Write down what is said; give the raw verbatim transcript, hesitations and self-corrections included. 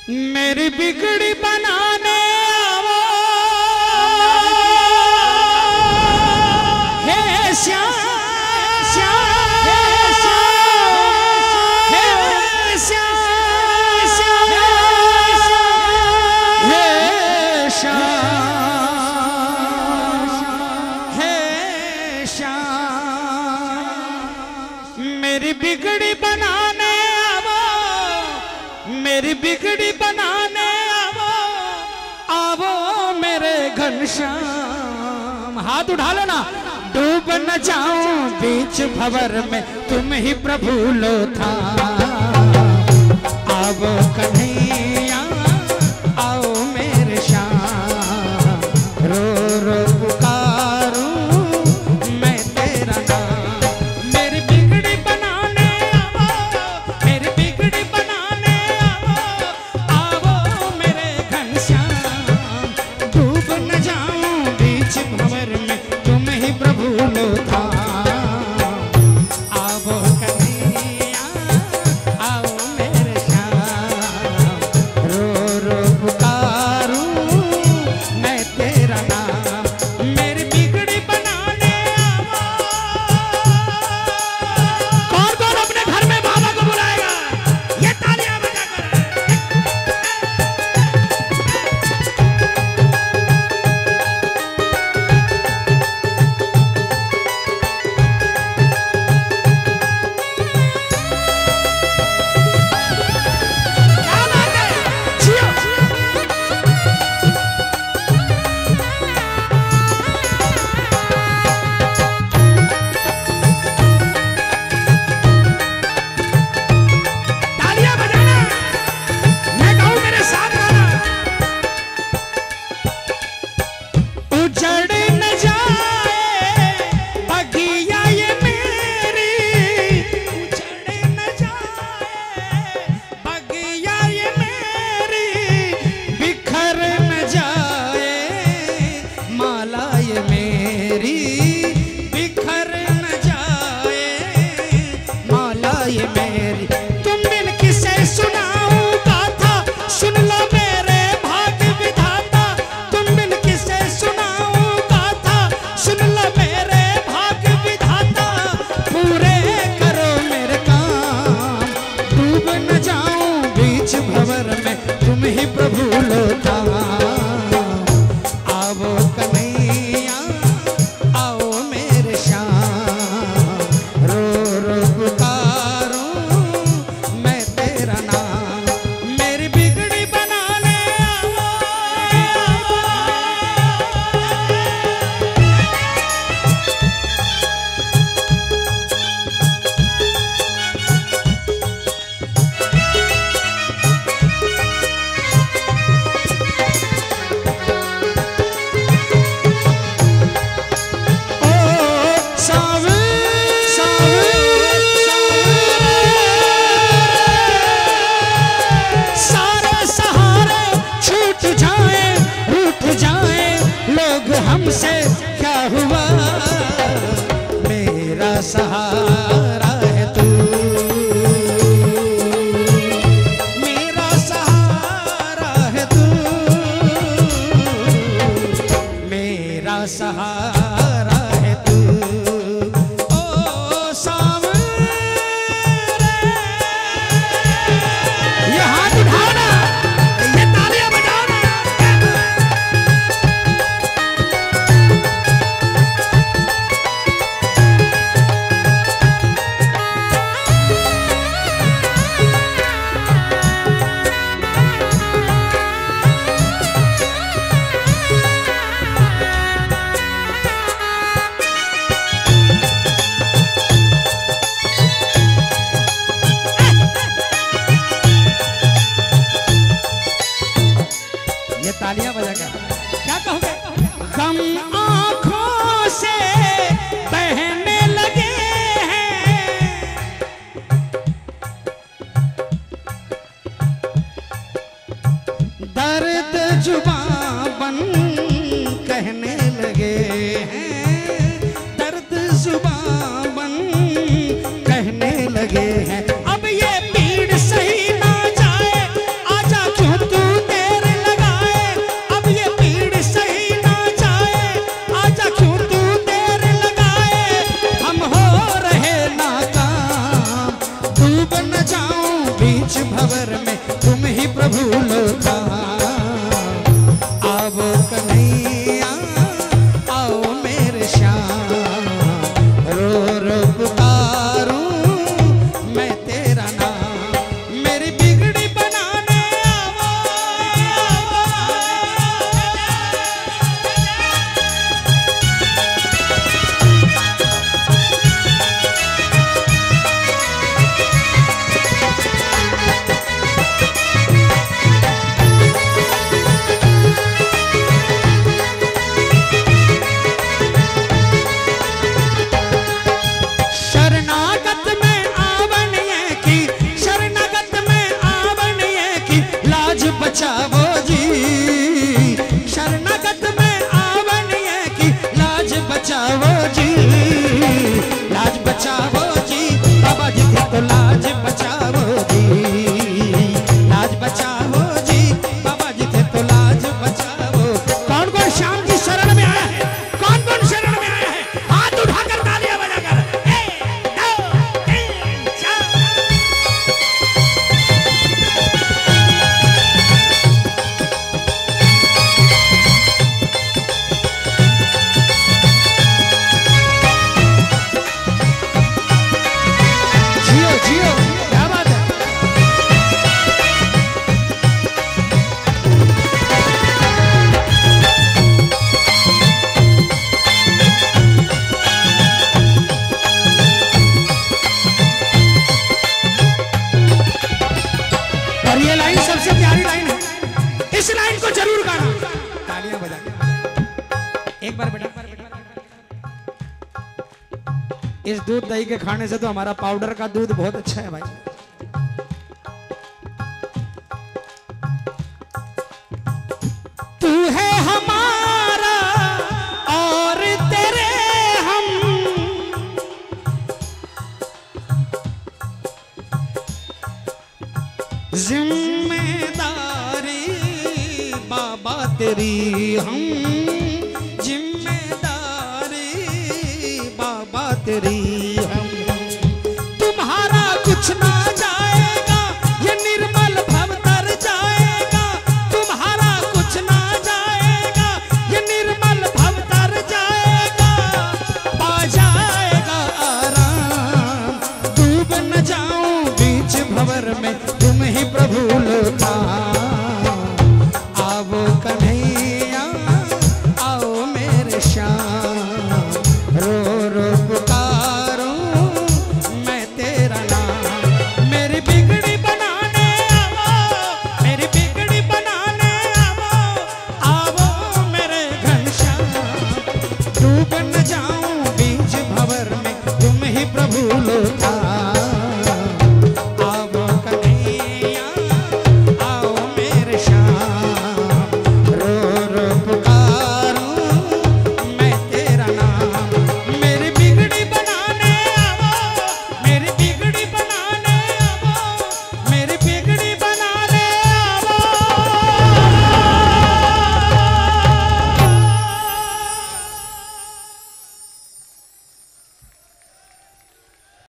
मेरी बिगड़ी बनाने आवो हे श्याम श्याम हे श्याम हे श्याम हे श्याम हे श्याम मेरी बिगड़ी बनाने मेरी बिगड़ी बनाने आवो आवो मेरे घनश्याम। हाथ उठा लो ना। डूब न जाऊं बीच भंवर में तुम ही प्रभु लो था। आवो कन्हैया आओ मेरे श्याम। रो रो पुकारूं मैं तेरा नाम। मेरी बिगड़ी बनाने आवो मेरी बिगड़ी बनाने प्रभु लो था। आवो कन्हैया आओ मेरे श्याम। रो रो पुकारूं मैं तेरा नाम। मेरी बिगड़ी बनाने आवो। कौन कौन अपने घर में बाबा को बुलाएगा? ये तालियां बजाकर। हमसे क्या हुआ मेरा सहारा है तू। मेरा सहारा है तू। मेरा सहारा है तू। ओ सावरे ये हाथ उठाओ ना। ये तालियां बजाओ ना। तालियां बजाकर क्या कहोगे? गम आंखों से बहने लगे हैं। दर्द जुबां बन कहने लगे हैं। दर्द जुबां बन कहने लगे हैं। अब ये पीड़ सही ना जाए आजा क्यों बीच भंवर में तुम ही प्रभु लोका। आओ कन्हैया आओ मेरे श्याम, रो रो पुकारूं मैं तेरा नाम, मेरी बिगड़ी बनाने आओ। शरणागत में आवन ये की, शरणागत में आवन ये की, लाज बचावो जी। शरणागत में आवन ये की, लाज बचावो जी, लाज बचावो जी। बाबा जी थे तो लाज बचावो जी, लाज बचावो जी। बाबा जी थे तो लाज बचावो। कौन कौन श्याम की शरण में आया है? कौन कौन शरण में आया है? हाथ उठाकर तालियां बजाकर। जियो जियो, क्या बात है। और ये लाइन सबसे प्यारी लाइन है, इस लाइन को जरूर गाना। तालियां बजा के एक बार बेटा। इस दूध दही के खाने से तो हमारा पाउडर का दूध बहुत अच्छा है भाई। तू है हमारा और तेरे हम, जिम्मेदारी बाबा तेरी हम, जिम्मेदारी बाबा तेरी हम। तुम्हारा कुछ ना जाएगा, ये निर्मल भव तर जाएगा। तुम्हारा कुछ ना जाएगा, ये निर्मल भव तर जाएगा। पा जाएगा आराम, डूब न जाऊं बीच भंवर में तुम ही प्रभु लोका।